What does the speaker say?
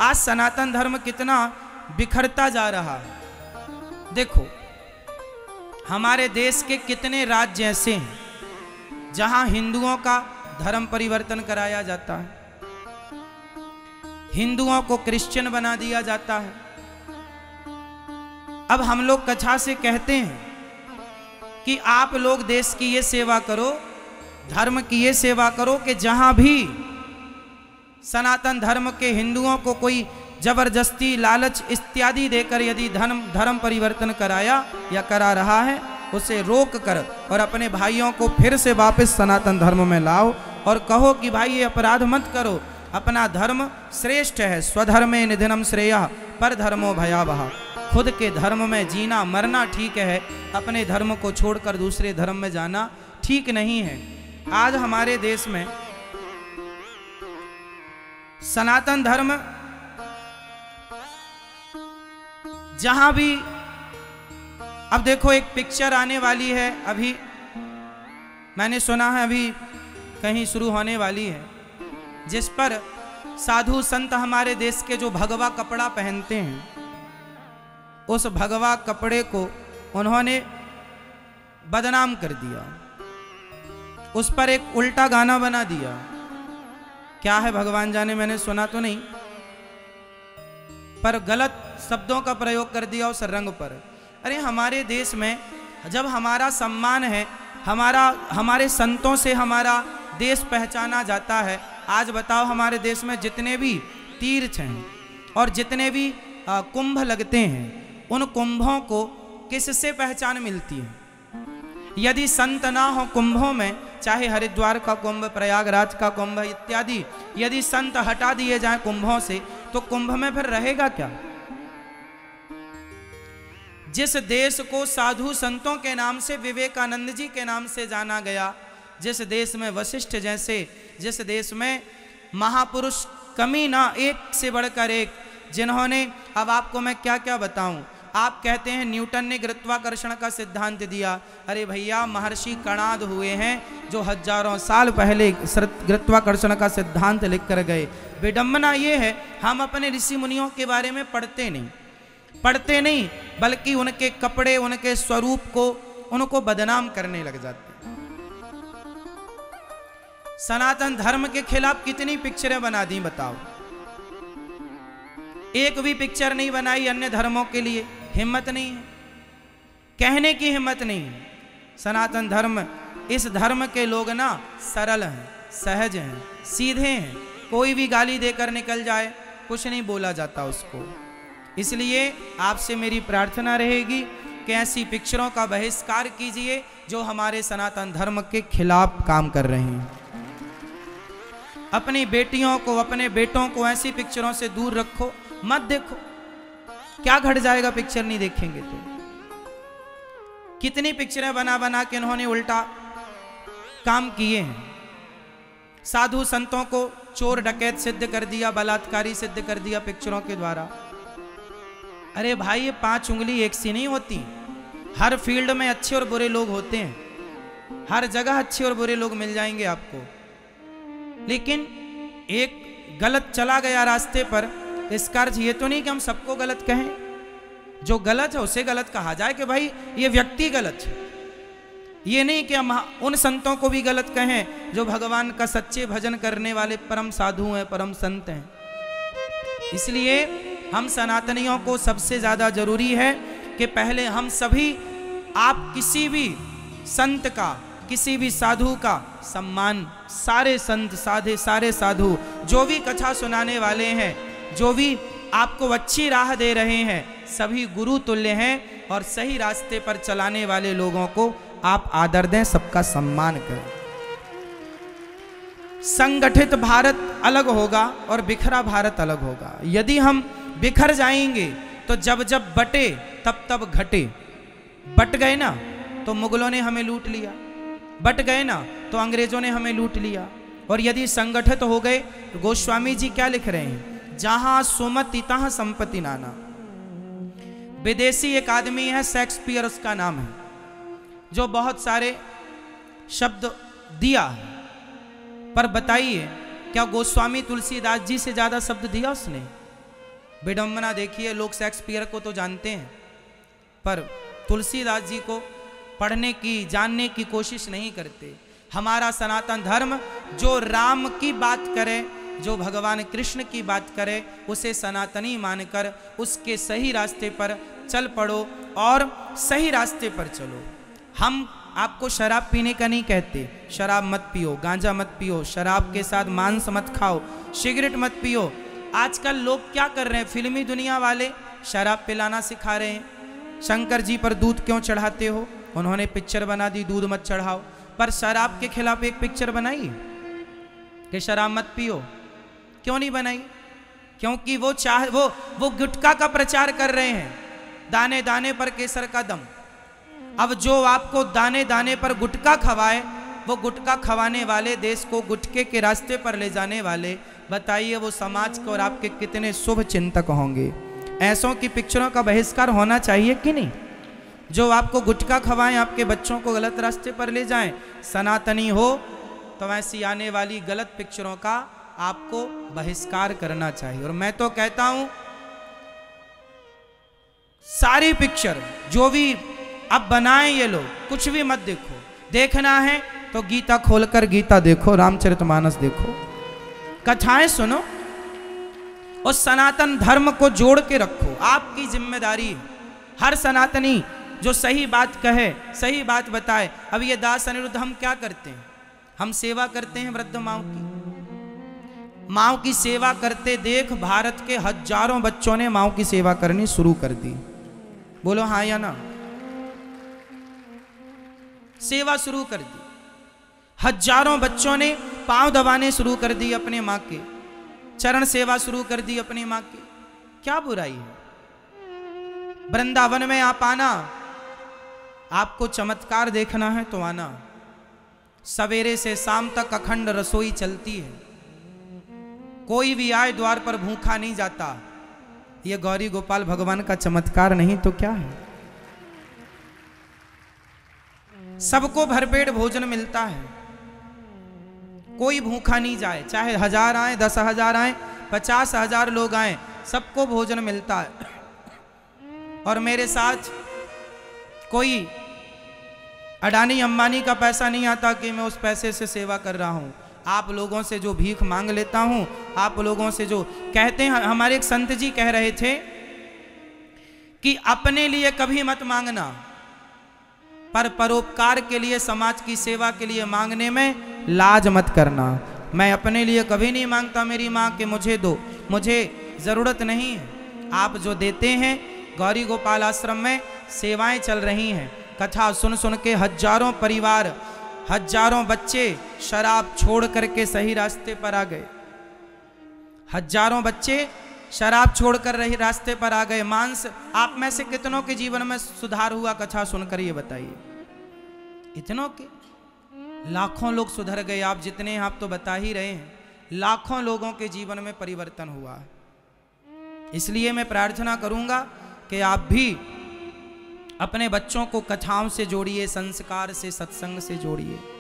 आज सनातन धर्म कितना बिखरता जा रहा है। देखो हमारे देश के कितने राज्य ऐसे हैं जहां हिंदुओं का धर्म परिवर्तन कराया जाता है, हिंदुओं को क्रिश्चियन बना दिया जाता है। अब हम लोग कथा से कहते हैं कि आप लोग देश की ये सेवा करो, धर्म की ये सेवा करो कि जहां भी सनातन धर्म के हिंदुओं को कोई जबरदस्ती लालच इत्यादि देकर यदि धर्म परिवर्तन कराया या करा रहा है, उसे रोक कर और अपने भाइयों को फिर से वापस सनातन धर्म में लाओ और कहो कि भाई ये अपराध मत करो, अपना धर्म श्रेष्ठ है। स्वधर्मे निधनम श्रेयः पर धर्मो भयावह। खुद के धर्म में जीना मरना ठीक है, अपने धर्म को छोड़कर दूसरे धर्म में जाना ठीक नहीं है। आज हमारे देश में सनातन धर्म जहां भी, अब देखो एक पिक्चर आने वाली है, अभी मैंने सुना है अभी कहीं शुरू होने वाली है, जिस पर साधु संत हमारे देश के जो भगवा कपड़ा पहनते हैं, उस भगवा कपड़े को उन्होंने बदनाम कर दिया, उस पर एक उल्टा गाना बना दिया। क्या है भगवान जाने, मैंने सुना तो नहीं, पर गलत शब्दों का प्रयोग कर दिया उस रंग पर। अरे हमारे देश में जब हमारा सम्मान है, हमारे संतों से हमारा देश पहचाना जाता है। आज बताओ हमारे देश में जितने भी तीर्थ हैं और जितने भी कुंभ लगते हैं, उन कुंभों को किससे पहचान मिलती है? यदि संत ना हो कुंभों में, चाहे हरिद्वार का कुंभ, प्रयागराज का कुंभ इत्यादि, यदि संत हटा दिए जाएं कुंभों से, तो कुंभ में फिर रहेगा क्या? जिस देश को साधु संतों के नाम से, विवेकानंद जी के नाम से जाना गया, जिस देश में वशिष्ठ जैसे, जिस देश में महापुरुष कमी ना एक से बढ़कर एक, जिन्होंने, अब आपको मैं क्या क्या बताऊं। आप कहते हैं न्यूटन ने गुरुत्वाकर्षण का सिद्धांत दिया। अरे भैया महर्षि कणाद हुए हैं जो हजारों साल पहले गुरुत्वाकर्षण का सिद्धांत लिख कर गए। विडंबना ये है हम अपने ऋषि मुनियों के बारे में पढ़ते नहीं, बल्कि उनके कपड़े, उनके स्वरूप को, उनको बदनाम करने लग जाते हैं। सनातन धर्म के खिलाफ कितनी पिक्चरें बना दी बताओ, एक भी पिक्चर नहीं बनाई अन्य धर्मों के लिए। हिम्मत नहीं है, कहने की हिम्मत नहीं है। सनातन धर्म, इस धर्म के लोग ना सरल हैं, सहज हैं, सीधे हैं। कोई भी गाली देकर निकल जाए, कुछ नहीं बोला जाता उसको। इसलिए आपसे मेरी प्रार्थना रहेगी कि ऐसी पिक्चरों का बहिष्कार कीजिए जो हमारे सनातन धर्म के खिलाफ काम कर रहे हैं। अपनी बेटियों को, अपने बेटों को ऐसी पिक्चरों से दूर रखो, मत देखो। क्या घट जाएगा पिक्चर नहीं देखेंगे तो? कितनी पिक्चरें बना बना के इन्होंने उल्टा काम किए हैं। साधु संतों को चोर डकैत सिद्ध कर दिया, बलात्कारी सिद्ध कर दिया पिक्चरों के द्वारा। अरे भाई ये 5 उंगली एक सी नहीं होती। हर फील्ड में अच्छे और बुरे लोग होते हैं, हर जगह अच्छे और बुरे लोग मिल जाएंगे आपको। लेकिन एक गलत चला गया रास्ते पर, इसका अर्थ ये तो नहीं कि हम सबको गलत कहें। जो गलत है उसे गलत कहा जाए कि भाई ये व्यक्ति गलत है। ये नहीं कि हम उन संतों को भी गलत कहें जो भगवान का सच्चे भजन करने वाले परम साधु हैं, परम संत हैं। इसलिए हम सनातनियों को सबसे ज़्यादा जरूरी है कि पहले हम सभी, आप किसी भी संत का, किसी भी साधु का सम्मान, सारे संत सारे साधु जो भी कथा सुनाने वाले हैं, जो भी आपको अच्छी राह दे रहे हैं, सभी गुरु तुल्य हैं और सही रास्ते पर चलाने वाले लोगों को आप आदर दें, सबका सम्मान करें। संगठित भारत अलग होगा और बिखरा भारत अलग होगा। यदि हम बिखर जाएंगे तो जब जब बटे तब तब घटे। बट गए ना तो मुगलों ने हमें लूट लिया, बट गए ना तो अंग्रेजों ने हमें लूट लिया। और यदि संगठित हो गए तो गोस्वामी जी क्या लिख रहे हैं, जहां सुमति तहां संपत्ति नाना। विदेशी एक आदमी है, शेक्सपियर उसका नाम है, जो बहुत सारे शब्द दिया है, पर बताइए क्या गोस्वामी तुलसीदास जी से ज्यादा शब्द दिया उसने? विडंबना देखिए, लोग शेक्सपियर को तो जानते हैं पर तुलसीदास जी को पढ़ने की, जानने की कोशिश नहीं करते। हमारा सनातन धर्म जो राम की बात करे, जो भगवान कृष्ण की बात करे, उसे सनातनी मानकर उसके सही रास्ते पर चल पड़ो और सही रास्ते पर चलो। हम आपको शराब पीने का नहीं कहते, शराब मत पियो, गांजा मत पियो, शराब के साथ मांस मत खाओ, सिगरेट मत पियो। आजकल लोग क्या कर रहे हैं, फिल्मी दुनिया वाले शराब पिलाना सिखा रहे हैं। शंकर जी पर दूध क्यों चढ़ाते हो, उन्होंने पिक्चर बना दी दूध मत चढ़ाओ, पर शराब के खिलाफ एक पिक्चर बनाई कि शराब मत पियो। क्यों नहीं बनाई? क्योंकि वो गुटखा का प्रचार कर रहे हैं, दाने दाने पर केसर का दम। अब जो आपको दाने दाने पर गुटखा खवाए, वो गुटखा खवाने वाले, देश को गुटखे के रास्ते पर ले जाने वाले, बताइए वो समाज को और आपके कितने शुभ चिंतक होंगे। ऐसों की पिक्चरों का बहिष्कार होना चाहिए कि नहीं? जो आपको गुटखा खवाएं, आपके बच्चों को गलत रास्ते पर ले जाएं, सनातनी हो तो ऐसी आने वाली गलत पिक्चरों का आपको बहिष्कार करना चाहिए। और मैं तो कहता हूं सारी पिक्चर जो भी अब बनाएं ये लोग, कुछ भी मत देखो। देखना है तो गीता खोलकर गीता देखो, रामचरितमानस देखो, कथाएं सुनो और सनातन धर्म को जोड़ के रखो। आपकी जिम्मेदारी है। हर सनातनी जो सही बात कहे, सही बात बताए। अब ये दास अनिरुद्ध हम क्या करते हैं? हम सेवा करते हैं वृद्ध माओ की। माओ की सेवा करते देख भारत के हजारों बच्चों ने माओ की सेवा करनी शुरू कर दी। बोलो हाँ या ना? सेवा शुरू कर दी। हजारों बच्चों ने पांव दबाने शुरू कर दी अपने माँ के, चरण सेवा शुरू कर दी अपनी माँ की। क्या बुराई है? वृंदावन में आप आना, आपको चमत्कार देखना है तो आना। सवेरे से शाम तक अखंड रसोई चलती है, कोई भी आए द्वार पर भूखा नहीं जाता। ये गौरी गोपाल भगवान का चमत्कार नहीं तो क्या है? सबको भरपेट भोजन मिलता है, कोई भूखा नहीं जाए। चाहे 1000 आए, 10,000 आए, 50,000 लोग आए, सबको भोजन मिलता है। और मेरे साथ कोई अडानी अंबानी का पैसा नहीं आता कि मैं उस पैसे से सेवा कर रहा हूं। आप लोगों से जो भीख मांग लेता हूं, आप लोगों से जो कहते हैं, हमारे एक संत जी कह रहे थे कि अपने लिए कभी मत मांगना, पर परोपकार के लिए, समाज की सेवा के लिए मांगने में लाज मत करना। मैं अपने लिए कभी नहीं मांगता मेरी माँ के मुझे दो, मुझे ज़रूरत नहीं है। आप जो देते हैं, गौरी गोपाल आश्रम में सेवाएं चल रही हैं। कथा सुन सुन के हजारों परिवार, हजारों बच्चे शराब छोड़ करके सही रास्ते पर आ गए। हजारों बच्चे शराब छोड़कर रही रास्ते पर आ गए। मांस, आप में से कितनों के जीवन में सुधार हुआ कथा सुनकर ये बताइए? इतनों के? लाखों लोग सुधर गए। आप जितने आप तो बता ही रहे हैं, लाखों लोगों के जीवन में परिवर्तन हुआ। इसलिए मैं प्रार्थना करूंगा कि आप भी अपने बच्चों को कथाओं से जोड़िए, संस्कार से, सत्संग से जोड़िए।